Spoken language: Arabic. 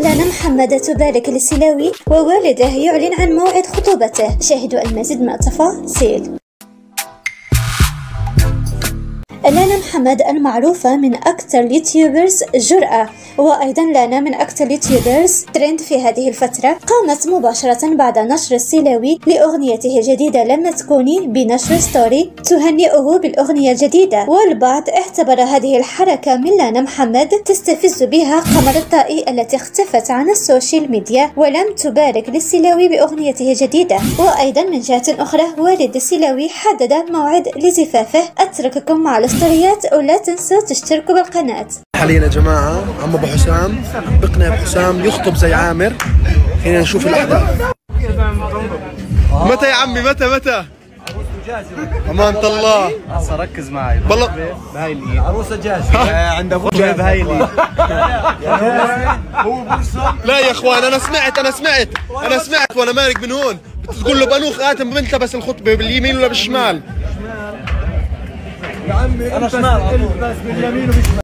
لانا محمد تبارك للسلاوي ووالده يعلن عن موعد خطوبته. شاهدوا المزيد من التفاصيل. لانا محمد المعروفة من أكثر اليوتيوبرز جرأة، وأيضا لانا من أكثر اليوتيوبرز ترند في هذه الفترة، قامت مباشرة بعد نشر السلاوي لأغنيته الجديدة لما تكوني بنشر ستوري تهنئه بالأغنية الجديدة، والبعض اعتبر هذه الحركة من لانا محمد تستفز بها قمر الطائي التي اختفت عن السوشيال ميديا ولم تبارك للسلاوي بأغنيته الجديدة. وأيضا من جهة أخرى والد السلاوي حدد موعد لزفافه. أترككم مع الاسطوريات ولا تنسوا تشتركوا بالقناة. حاليا يا جماعة عم ابو حسام بقنع ابو حسام يخطب زي عامر. خلينا نشوف الاحداث. متى يا عمي متى؟ أمانة الله ركز معي والله. بهاي اللي عروسة جاهزة عند ابوك جايب هاي اللي هو بورصة. لا يا اخوان انا سمعت وانا مالك من هون بتقول له بنوخ آتم بنت بس الخطبة باليمين ولا بالشمال؟ يا عمي انا شمال بس باليمين وبالشمال.